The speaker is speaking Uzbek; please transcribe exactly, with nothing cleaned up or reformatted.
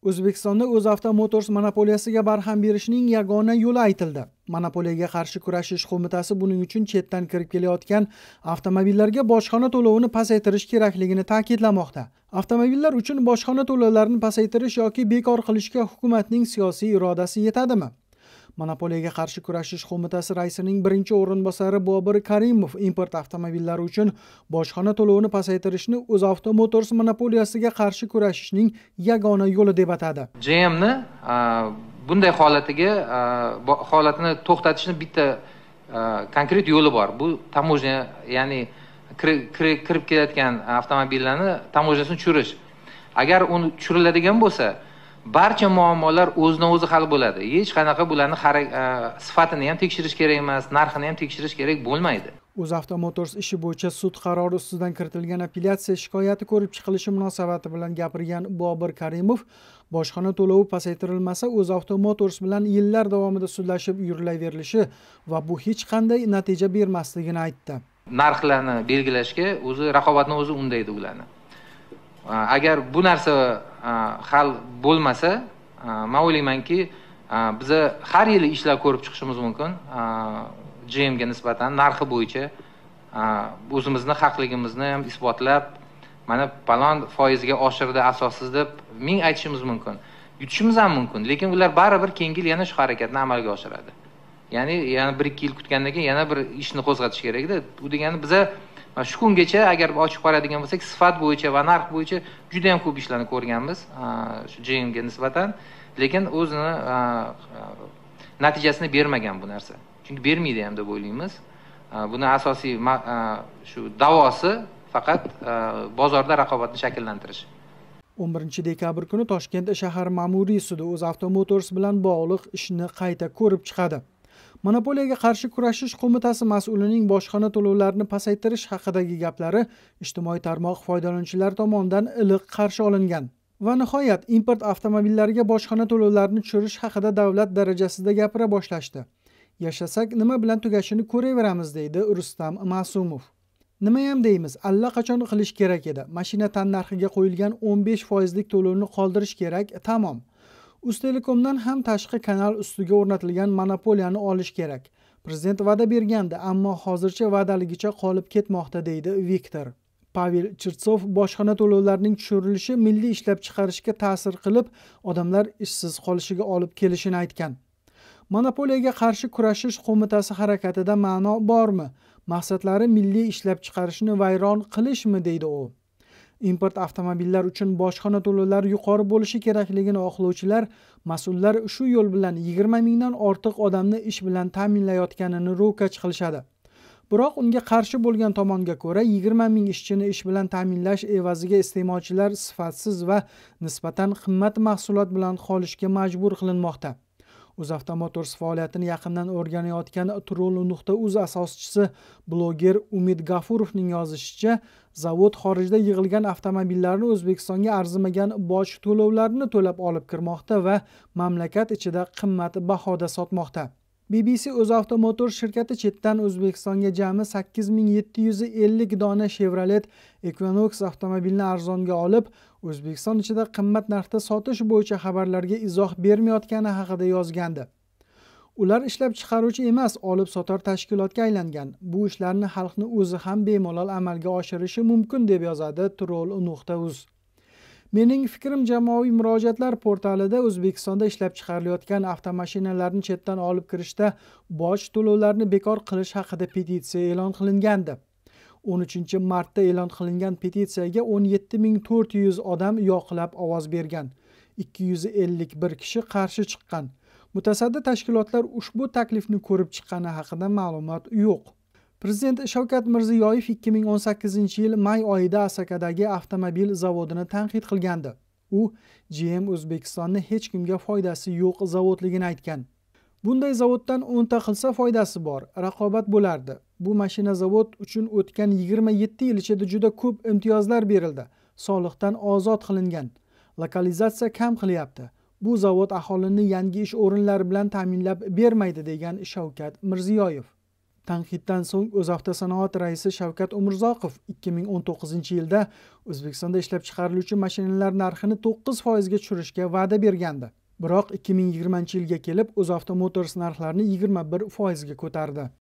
O'zbekistonda UzAuto Motors monopoliyasiga barham berishning yagona yo'li aytildi. Monopoliyaga qarshi kurashish qo'mitasi buning uchun chetdan kirib kelayotgan avtomobillarga bojxona to'lovini pasaytirish kerakligini ta'kidlamoqda. Avtomobillar uchun bojxona to'lovlarini pasaytirish yoki bekor qilishga hukumatning siyosiy irodasi yetadimi? Monopoliyaga qarshi kurashish qo'mitasi raisining birinchi o'rinbosari Bobir Karimov import avtomobillari uchun bojxona to'lovini pasaytirishni UzAuto Motors monopoliyasiga qarshi kurashishning yagona yo'li deb atadi. G M ni bunday holatiga holatini to'xtatishning bitta konkret yo'li bor. Bu tamojna, ya'ni kirib kelayotgan avtomobillarni tamojnasini tushirish. Agar uni tushiriladigan bo'lsa, barcha muammolar o'zidan o'zi hal bo'ladi. Hech qanaqa bularni sifatini ham tekshirish kerak emas, narxini ham tekshirish kerak bo'lmaydi. UzAuto Motors ishi bo'yicha sud qarori ustidan kiritilgan apellyatsiya shikoyati ko'rib chiqilishi munosabati bilan gapirgan Bobir Karimov, bojxona to'lovi pasaytirilmasa UzAuto Motors bilan yillar davomida sudlashib yurilaverilishi va bu hech qanday natija bermasligini aytdi. Narxlarni belgilashga o'zi raqobatni o'zi undaydi ularni. Agar bu narsa hal bo'lmasa, men o'ylaymanki, biz har yili ishlar ko'rib chiqishimiz mumkin. G M ga nisbatan narxi bo'yicha o'zimizni haqligimizni ham isbotlab, mana palon foizga oshirdi asossiz deb ming aytishimiz mumkin. Yutishimiz ham mumkin, lekin ular baribir keyingi yil yana shu harakatni amalga oshiradi. Ya'ni yana bir ikki yil kutgandan keyin yana bir ishni qo'zg'atish kerak-da. Bu degani biz shu kungacha agar ochib qaraydigan bo'lsak, sifat bo'yicha va narx bo'yicha juda ham ko'p ishlarni ko'rganmiz shu G M ga nisbatan, lekin o'zini natijasini bermagan bu narsa. Chunki bermaydi ham deb o'ylaymiz. Buni asosiy shu davosi faqat bozorda raqobatni shakllantirish. o'n birinchi dekabr kuni Toshkent shahar ma'muriy sudi UzAuto Motors bilan bog'liq ishni qayta ko'rib chiqadi. Monopoliyaga qarshi kurashish qo'mitasi mas'ulining bojxona to'lovlarini pasaytirish haqidagi gaplari ijtimoiy tarmoq foydalanuvchilari tomonidan iliq qarshi olingan. Va nihoyat import avtomobillariga bojxona to'lovlarini tushirish haqida davlat darajasida gapira boshlashdi. Yashasak nima bilan tugashini ko'raveramiz, deydi Rustam Ma'sumov. Nima ham deymiz, allaqachon qilish kerak edi. Mashina tannarxiga qo'yilgan o'n besh foizlik to'lovni qoldirish kerak, tamom. Uztelekomdan ham tashqi kanal ustiga o'rnatilgan monopoliyani olish kerak. Prezident va'da bergandi, ammo hozircha va'daligicha qolib ketmoqda, deydi Viktor. Pavel Chirtsov bojxona to'lovlarining tushirilishi milliy ishlab chiqarishga ta'sir qilib, odamlar ishsiz qolishiga olib kelishini aytgan. Monopoliyaga qarshi kurashish qo'mitasi harakatida ma'no bormi? Maqsadlari milliy ishlab chiqarishni vayron qilishmi, deydi u. Import avtomobillar uchun bojxona to'lovlari yuqori bo'lishi kerakligini oqlovchilar, mas'ullar shu yo'l bilan yigirma mingdan ortiq odamni ish bilan ta'minlayotganini ro'kach qilishadi. Biroq unga qarshi bo'lgan tomonga ko'ra, yigirma ming ishchini ish bilan ta'minlash evaziga iste'molchilar sifatsiz va nisbatan qimmat mahsulot bilan qolishga majbur qilinmoqda. UzAuto Motors faoliyatini yaqindan o'rganayotgan Troll nuqta uz asoschisi bloger Umid Gafurovning yozishicha, zavod xorijda yig'ilgan avtomobillarni O'zbekistonga arzimagan boj to'lovlarini to'lab olib kirmoqda va mamlakat ichida qimmat bahoda sotmoqda. B B C UzAuto Motors shirkati chetdan O'zbekistonga jami sakkiz ming yetti yuz ellik dona Chevrolet Equinox avtomobilini arzonga olib, O'zbekiston ichida qimmat narxda sotish bo'yicha xabarlarga izoh bermayotgani haqida yozgandi. Ular ishlab chiqaruvchi emas, olib sotar tashkilotga aylangan. Bu ishlarni xalqni o'zi ham bemalol amalga oshirishi mumkin, deb yozadi Troll nuqta uz. Mening fikrim, jamoaviy murojaatlar portalida O'zbekistonda ishlab chiqarilayotgan avtomashinalarni chetdan olib kirishda boj to'lovlarini bekor qilish haqida petitsiya e'lon qilingandi. o'n uchinchi martda e'lon qilingan petitsiyaga o'n yetti ming to'rt yuz odam yoqlab ovoz bergan. ikki yuz ellik bir kishi qarshi chiqqan. Mutasaddi tashkilotlar ushbu taklifni ko'rib chiqqani haqida ma'lumot yo'q. Prezident Shavkat Mirziyoyev ikki ming o'n sakkizinchi yil may oyida Asakadagi avtomobil zavodini tanqid qilgandi. U G M O'zbekistonni hech kimga foydasi yo'q zavodligini aytgan. Bunday zavoddan o'nta qilsa foydasi bor, raqobat bo'lardi. Bu mashina zavod uchun o'tgan yigirma yetti yil ichida juda ko'p imtiyozlar berildi. Soliqdan ozod qilingan. Lokalizatsiya kam qilyapti. Bu zavod aholini yangi ish o'rinlari bilan ta'minlab bermaydi, degan Shavkat Mirziyoyev. Tanqiddan so'ng O'zavtosanoat raisi Shavkat Umurzoqov ikki ming o'n to'qqizinchi yilda O'zbekistonda ishlab chiqariluvchi mashinalar narxini to'qqiz foizga tushirishga va'da bergandi. Biroq ikki ming yigirmanchi yilga kelib O'zavto Motors narxlarini yigirma bir foizga ko'tardi.